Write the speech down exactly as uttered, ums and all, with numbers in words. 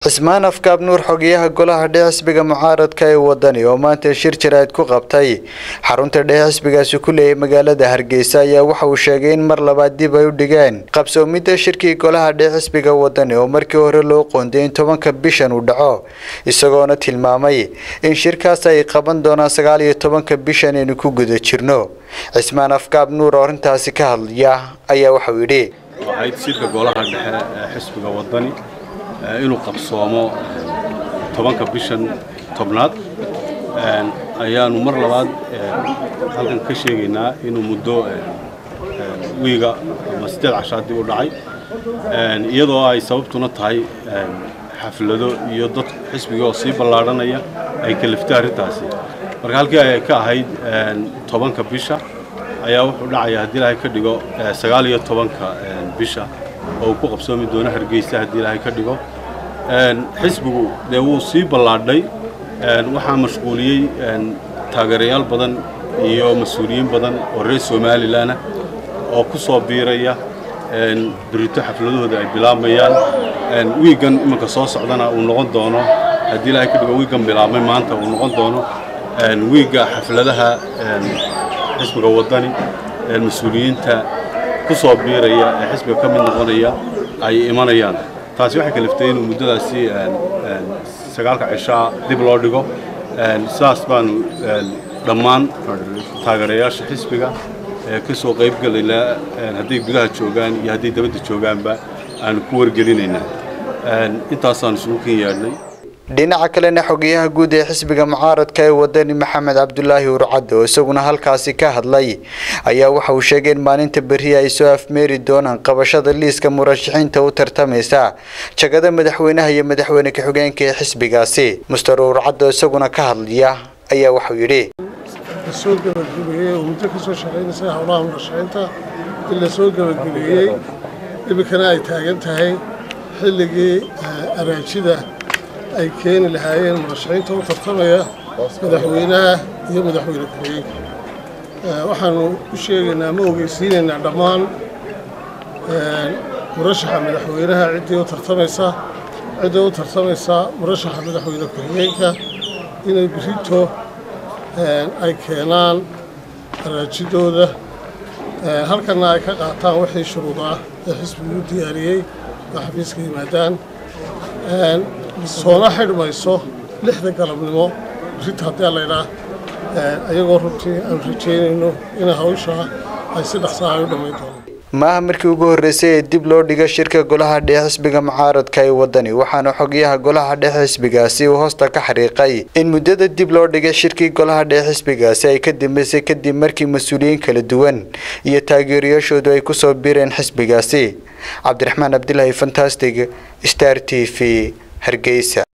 cismaan afkaab nuur xogeyaha golaha dhexe xisbiga mucaaradka ee wadani oo maanta shir jiraad ku qabtay xarunta dhexe xisbigaasi ku leeyahay magaalada Hargeysa ayaa waxa uu sheegay in mar labaad dib ay u dhigeen qabsoomida shirkii golaha dhexe xisbiga wadani oo markii hore loo qoondeeyay tobanka bishan uu dhaco isagoona tilmaamay in shirkaas ay qaban doonaan sagaal iyo tobanka bishan ee ku guda jirno cismaan afkaab nuur oo arintaasi ka hadlaya ayaa waxa uu yiri waxay shirka golaha dhexe xisbiga wadani inuu qabsoomo tobanka bishan tobnaad ayaanu mar labaad halkan ka sheegaynaa inuu muddo wiiga ama sideed cashaad dib u dhacay iyadoo ay sababtuna tahay xaflado iyo dad xisbiga oo sii ballaaranaya ay kaliftay arrintaasi marka halkii ay ka ahayd tobanka bisha ayaa wuxuu dhacaya haddii ilaahay ka dhigo sagaal iyo tobanka bisha oo ku qabsoomi doona Hargeysa haddii ilaahay ka dhigo xisbigu de wuu sii ballaadhay waxaa mashquuliyay taageerayaal badan iyo mas'uuliyiin badan oo reer Soomaaliland oo ku soo biiraya birito xafladooda ay bilaabayaan wiigan imanka soo socdana uu noqon doono haddii ilaahay ka dhigo wiigan bilaabmay maanta uu noqon doono wiiga xafladaha xisbiga wadani mas'uuliyiinta ku soo biiraya ee xisbiga ka mid noqonaya ay imanayaan taasi waxay kaliftay inuu muddadaasi sagaalka cishaa dib loo dhigo sidaas baanu dhammaan taageerayaasha xisbiga ee ka soo qayb galayna haddii gudaha joogaan iyo haddii dibadda joogaanba aanu ku wargelinaynaa intaasaan isugu kin yeedhnay dhinaca kalena xogeyaha guud ee xisbiga mucaaradka ee wadani maxamed cabdullaahi urcad oo isaguna halkaasi ka hadlay ayaa waxa uu sheegay in maalinta berri ay soo afmeeri doonaan qabashada liiska murashaxiinta u tartamaysa jagada madaxweynaha iyo madaxweyne ku-xigeenka ee xisbigaasi muster urcad oo isaguna ka hadlaya ayaa waxa uu yiri soo gabagabiyay muddo ka soo shaqeynaysa hawlaha murashaxiinta ila soo gabagabiyay ibikana ay taagan tahay xilligii araajida ay keeni lahaayeen murashaxiinta u tartamaya madaxweynaha iyo madaxweyne ku-xigeenka waxaanu u sheegaynaa ma ogeysiinaynaa dhammaan murashaxa madaxweynaha ciddii u tartamaysa ciddii u tartamaysa murashaxa madaxweyne ku-xigeenka inay birito ay keenaan araajidooda halkana ay ka qaataan wixii shuruud ah ee xisbigu u diyaariyey oo xafiiska yimaadaan soona xidhmayso lixda galabnimo birita haddii laydhaa ayagoo runtii aan rajeynayno in hawsha ay si dhaqsa ay u dhammayn doonaan maaha markii ugu horreysay ee dib loo dhiga shirka golaha dhexe xisbiga mucaaradka ee wadani waxaana xogeyaha golaha dhexe xisbigaasi uu hoosta ka xariiqay in muddada dib loo dhigay shirkii golaha dhexe xisbigaasi ay ka dambeysay kadib markii mas'uuliyiin kala duwan iyo taageerayaashoodu ay ku soo biireen xisbigaasi cabdiraxmaan cabdilaahi fantastic star t v Hargeysa.